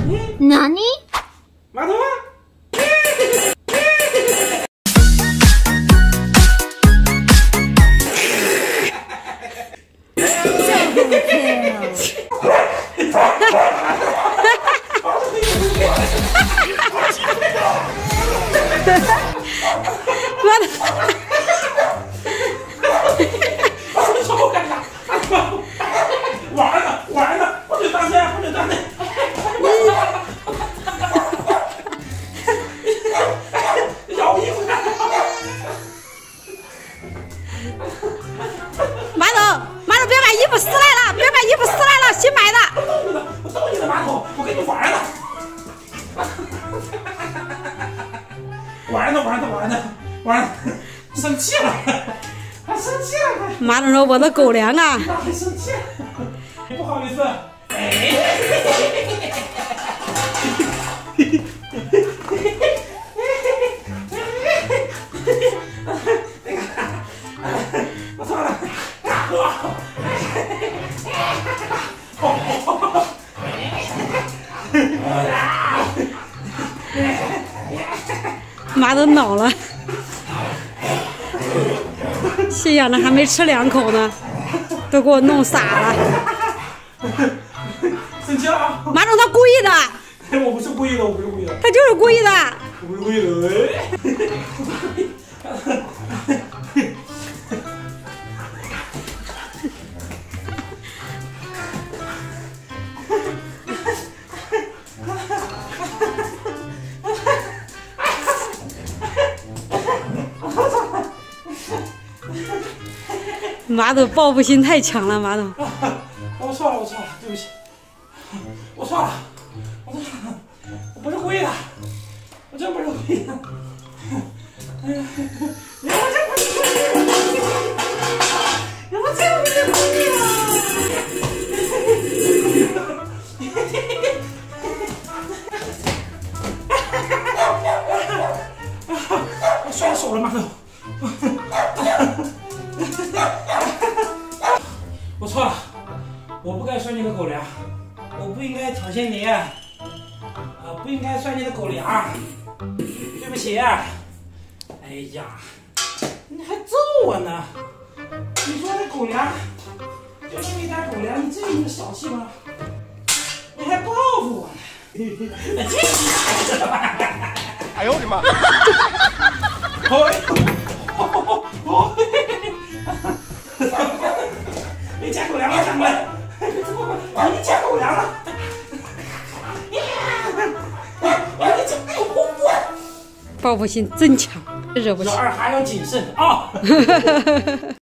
哪里？ 马桶啊！完了，不准大声，不准大声！咬衣服！ 马桶，别把衣服撕烂了，别把衣服撕烂了，新买的。 我逗你的马桶，我跟你玩呢。玩呢，生气了，还生气了！ 马桶说：“我的狗粮啊！” 还生气了，不好意思。我错了， 妈都恼了，心想着还没吃2口呢，都给我弄傻了。 生气了啊！ 马总他故意的， 我不是故意的， 他就是故意的。 我不是故意的。 马总报复心太强了，马总。 我错了，对不起，我错了，我不是故意的，我真不是故意的。我真不是故意的，我真不是故意的。我摔手了，马总。我错了，我不该摔你的狗粮，我不应该挑衅你，不应该摔你的狗粮，对不起。哎呀，你还揍我呢？你说这狗粮，就那么一点狗粮，你至于那么小气吗？你还报复我呢？ 哎呦我的妈！ 你捡狗粮了，长官！你捡狗粮了！ 报复心真强，惹不起。 小二还要谨慎啊！